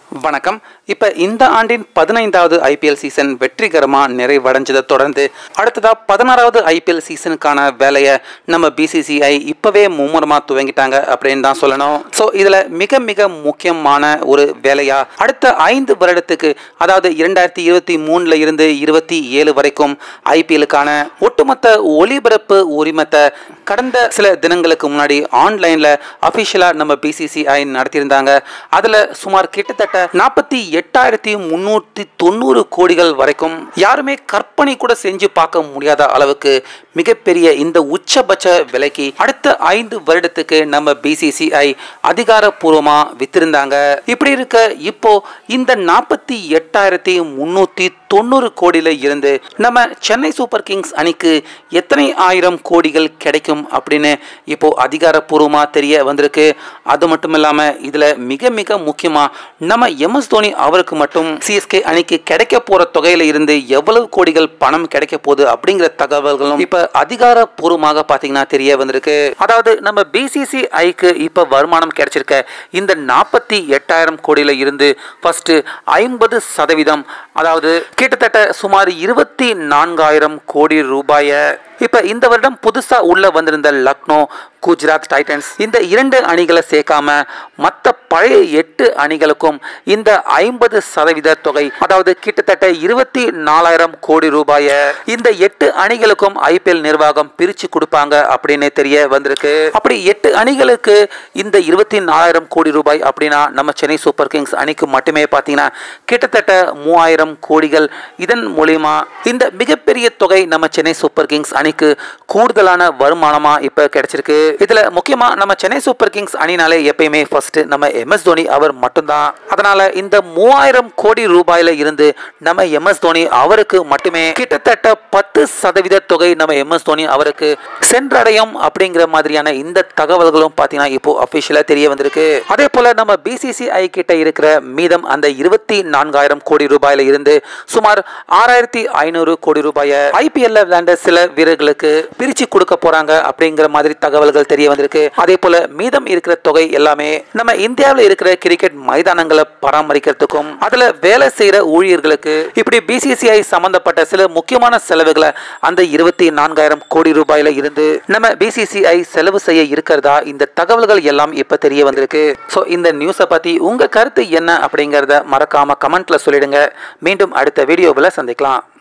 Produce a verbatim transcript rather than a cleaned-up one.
வணக்கம். இப்போ இந்த ஆண்டின் பதினைந்தாவது ஐபிஎல் சீசன் வெற்றிகரமாக நிறைவடைஞ்சதை தொடர்ந்து அடுத்ததாக பதினாறாவது ஐபிஎல் சீசனுக்கான வேலையை நம்ம பிசிசிஐ இப்போவே மும்முரமாக துவங்கிட்டாங்க அப்படின்னு தான் சொல்லணும். ஸோ இதில் மிக மிக முக்கியமான ஒரு வேலையாக அடுத்த ஐந்து வருடத்துக்கு, அதாவது இரண்டாயிரத்தி இருபத்தி மூணில் இருந்து இருபத்தி ஏழு வரைக்கும் ஐபிஎலுக்கான ஒட்டுமொத்த ஒளிபரப்பு உரிமத்தை கடந்த சில தினங்களுக்கு முன்னாடி ஆன்லைனில் அஃபிஷியலாக நம்ம பிசிசிஐ நடத்தியிருந்தாங்க. அதில் சுமார் கிட்டத்தட்ட நாற்பத்தி எட்டாயிரத்தி முன்னூற்றி தொண்ணூறு கோடிகள் வரைக்கும் யாருமே கற்பனை கூட செஞ்சு பார்க்க முடியாத அளவுக்கு மிகப்பெரிய இந்த உச்சபட்ச விலைக்கு அடுத்த ஐந்து வருடத்துக்கு நம்ம பிசிசிஐ அதிகாரப்பூர்வமா வித்திருந்தாங்க. இப்படி இருக்க இப்போ இந்த நாற்பத்தி எட்டாயிரத்தி முன்னூற்றி தொண்ணூறு கோடியில இருந்து நம்ம சென்னை சூப்பர் கிங்ஸ் அணிக்கு எத்தனை ஆயிரம் கோடிகள் கிடைக்கும் அப்படின்னு இப்போ அதிகாரப்பூர்வமா தெரிய வந்திருக்கு. அது மட்டும் இல்லாம இதுல மிக மிக முக்கியமா நம்ம எம்எஸ் தோனி அவருக்கு மட்டும் சிஎஸ்கே அணிக்கு கிடைக்க போற தொகையில இருந்து எவ்வளவு கோடிகள் பணம் கிடைக்க போகுது அப்படிங்கிற தகவல்களும் இப்ப அதிகாரப்பூர்வமாக பாத்தீங்கன்னா தெரிய வந்திருக்கு. அதாவது நம்ம பிசிசிஐக்கு இப்ப வருமானம் கிடைச்சிருக்க இந்த நாற்பத்தி எட்டாயிரம் கோடியில இருந்து ஃபர்ஸ்ட் ஐம்பது சதவீதம், அதாவது கிட்டத்தட்ட சுமார் இருபத்தி நான்காயிரம் கோடி ரூபாய இப்ப இந்த வருடம் புதுசா உள்ள வந்திருந்த லக்னோ, குஜராத் டைட்டன்ஸ் இந்த இரண்டு அணிகளை சேர்க்காம மற்ற பழைய எட்டு அணிகளுக்கும் இந்த ஐம்பது சதவீத தொகை, அதாவது கிட்டத்தட்ட இருபத்தி நாலாயிரம் கோடி ரூபாய இந்த எட்டு அணிகளுக்கும் ஐபிஎல் நிர்வாகம் பிரிச்சு கொடுப்பாங்க அப்படின்னு தெரிய வந்திருக்கு. அப்படி எட்டு அணிகளுக்கு இந்த இருபத்தி நாலாயிரம் கோடி ரூபாய் அப்படின்னா நம்ம சென்னை சூப்பர் கிங்ஸ் அணிக்கு மட்டுமே பார்த்தீங்கன்னா கிட்டத்தட்ட மூவாயிரம் கோடிகள். இதன் மூலியமா இந்த மிகப்பெரிய தொகை நம்ம சென்னை சூப்பர் கிங்ஸ் அணி கூடுதலான வருமானமா இப்ப கிடைச்சிருக்கு. இதுல முக்கியமா நம்ம சென்னை சூப்பர் கிங்ஸ் அணினாலே எப்பயுமே ஃபர்ஸ்ட் நம்ம எம்எஸ் தோனி அவர் மட்டும்தான். அதனால இந்த மூவாயிரம் கோடி ரூபாயில இருந்து நம்ம எம்எஸ் தோனி அவருக்கு மட்டுமே கிட்டத்தட்ட பத்து சதவீத தொகை நம்ம எம்எஸ் தோனி அவருக்கு சென்றடையும் அப்படிங்கிற மாதிரியான இந்த தகவல்களும் பாத்தீங்கன்னா இப்போ அபிஷியலா தெரிய வந்திருக்கு. அதே போல நம்ம பிசிசிஐ கிட்ட இருக்கிற மீதம் அந்த இருபத்தி நான்காயிரம் கோடி ரூபாயில இருந்து சுமார் ஆறாயிரத்தி ஐநூறு கோடி ரூபாய் ஐபிஎல் விளையாண்ட சில வீரர்கள் பிரிச்சு கொடுக்க போறாங்க அப்படிங்கிற மாதிரி தகவல்கள் தெரிய வந்திருக்கு. அதே போல மீதம் இருக்கிற தொகை எல்லாமே நம்ம இந்தியாவில் இருக்கிற கிரிக்கெட் மைதானங்களை பராமரிக்கிறதுக்கும் அதுல வேலை செய்யற ஊழியர்களுக்கு இப்படி பிசிசிஐ சம்பந்தப்பட்ட சில முக்கியமான செலவுகளை அந்த இருபத்தி நான்காயிரம் கோடி ரூபாயில இருந்து நம்ம பிசிசிஐ செலவு செய்ய இருக்கிறதா இந்த தகவல்கள் எல்லாம் இப்ப தெரிய வந்திருக்கு. சோ இந்த நியூஸை பத்தி உங்க கருத்து என்ன அப்படிங்கறத மறக்காம கமெண்ட்ல சொல்லிடுங்க. மீண்டும் அடுத்த வீடியோவில் சந்திக்கலாம்.